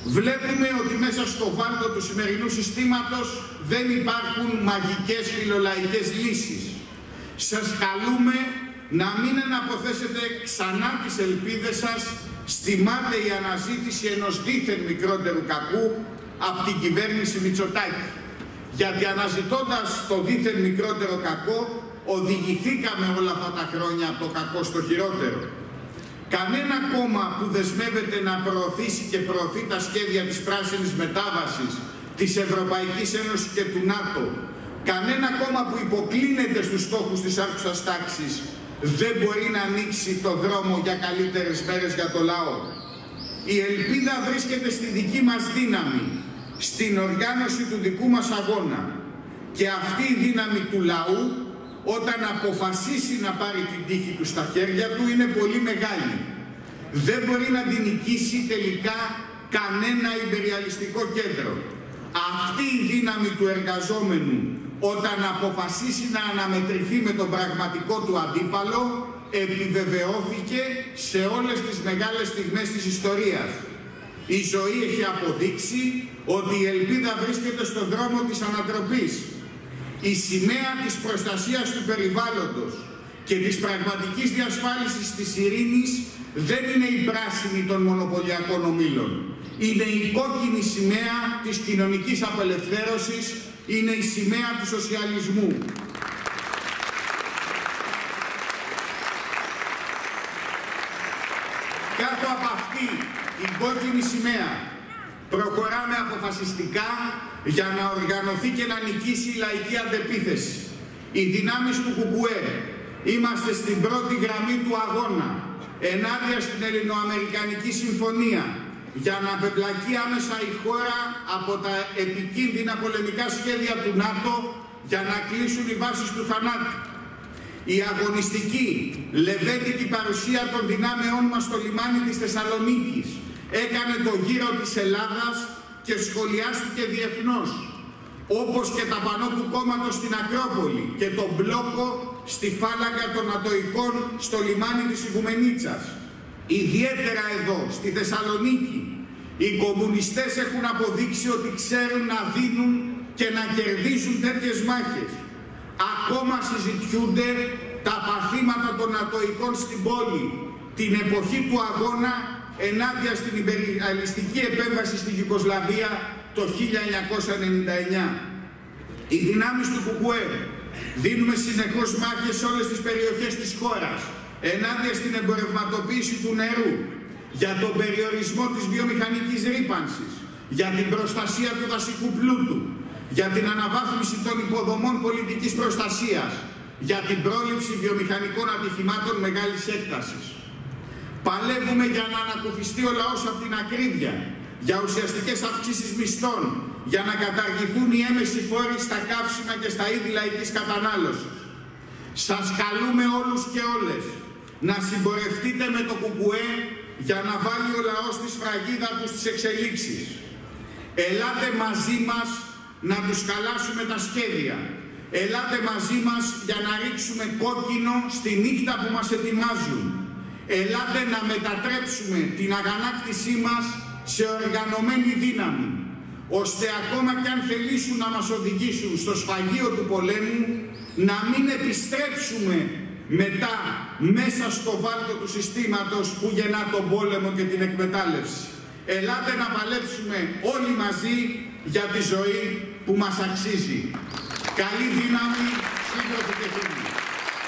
Βλέπουμε ότι μέσα στο βάλτο του σημερινού συστήματος δεν υπάρχουν μαγικές φιλολαϊκές λύσεις. Σας καλούμε να μην αναποθέσετε ξανά τις ελπίδες σας στη μάταιη αναζήτηση ενός δίθεν μικρότερου κακού από την κυβέρνηση Μητσοτάκη. Γιατί αναζητώντας το δίθεν μικρότερο κακό, οδηγηθήκαμε όλα αυτά τα χρόνια από το κακό στο χειρότερο. Κανένα κόμμα που δεσμεύεται να προωθήσει και προωθεί τα σχέδια της πράσινης μετάβασης, της Ευρωπαϊκής Ένωσης και του ΝΑΤΟ, κανένα κόμμα που υποκλίνεται στους στόχους της άρχουσας τάξης, δεν μπορεί να ανοίξει το δρόμο για καλύτερες μέρες για το λαό. Η ελπίδα βρίσκεται στη δική μας δύναμη, στην οργάνωση του δικού μας αγώνα. Και αυτή η δύναμη του λαού, όταν αποφασίσει να πάρει την τύχη του στα χέρια του, είναι πολύ μεγάλη. Δεν μπορεί να την νικήσει τελικά κανένα ιμπεριαλιστικό κέντρο. Αυτή η δύναμη του εργαζόμενου, όταν αποφασίσει να αναμετρηθεί με τον πραγματικό του αντίπαλο, επιβεβαιώθηκε σε όλες τις μεγάλες στιγμές της ιστορίας. Η ζωή έχει αποδείξει ότι η ελπίδα βρίσκεται στον δρόμο της ανατροπής. Η σημαία της προστασίας του περιβάλλοντος και της πραγματικής διασφάλισης της ειρήνης δεν είναι η πράσινη των μονοπωλιακών ομίλων. Είναι η κόκκινη σημαία της κοινωνικής απελευθέρωσης, είναι η σημαία του σοσιαλισμού. Κάτω από αυτή η κόκκινη σημαία προχωράμε αποφασιστικά για να οργανωθεί και να νικήσει η λαϊκή αντεπίθεση. Οι δυνάμεις του Κουκουέ είμαστε στην πρώτη γραμμή του αγώνα ενάντια στην Ελληνοαμερικανική Συμφωνία για να απεμπλακεί άμεσα η χώρα από τα επικίνδυνα πολεμικά σχέδια του ΝΑΤΟ για να κλείσουν οι βάσεις του θανάτου. Η αγωνιστική λεβέντικη παρουσία των δυνάμεών μας στο λιμάνι της Θεσσαλονίκης έκανε το γύρο της Ελλάδας και σχολιάστηκε διεθνώς, όπως και τα πανό του κόμματος στην Ακρόπολη και τον μπλόκο στη φάλαγγα των Ατοικών στο λιμάνι της Ιγουμενίτσας. Ιδιαίτερα εδώ, στη Θεσσαλονίκη, οι κομμουνιστές έχουν αποδείξει ότι ξέρουν να δίνουν και να κερδίζουν τέτοιες μάχες. Ακόμα συζητιούνται τα παθήματα των Ατοικών στην πόλη, την εποχή του αγώνα ενάντια στην υπεριαλιστική επέμβαση στη Γιουγκοσλαβία το χίλια εννιακόσια ενενήντα εννιά. Οι δυνάμεις του Κουκουέ δίνουμε συνεχώς μάχες σε όλες τις περιοχές της χώρας ενάντια στην εμπορευματοποίηση του νερού, για τον περιορισμό της βιομηχανικής ρύπανσης, για την προστασία του δασικού πλούτου, για την αναβάθμιση των υποδομών πολιτικής προστασίας, για την πρόληψη βιομηχανικών ατυχημάτων μεγάλης έκτασης. Παλεύουμε για να ανακουφιστεί ο λαός από την ακρίβεια, για ουσιαστικές αυξήσεις μισθών, για να καταργηθούν οι έμεσοι φόροι στα καύσιμα και στα είδη λαϊκής κατανάλωσης. Σας καλούμε όλους και όλες να συμπορευτείτε με το Κουκουέ για να βάλει ο λαός τη σφραγίδα του στις εξελίξεις. Ελάτε μαζί μας να τους χαλάσουμε τα σχέδια. Ελάτε μαζί μας για να ρίξουμε κόκκινο στη νύχτα που μας ετοιμάζουν. Ελάτε να μετατρέψουμε την αγανάκτησή μας σε οργανωμένη δύναμη, ώστε ακόμα κι αν θελήσουν να μας οδηγήσουν στο σφαγείο του πολέμου, να μην επιστρέψουμε μετά μέσα στο βάλτο του συστήματος που γεννά τον πόλεμο και την εκμετάλλευση. Ελάτε να παλέψουμε όλοι μαζί για τη ζωή που μας αξίζει. Καλή δύναμη, σύντροφοι και φίλοι.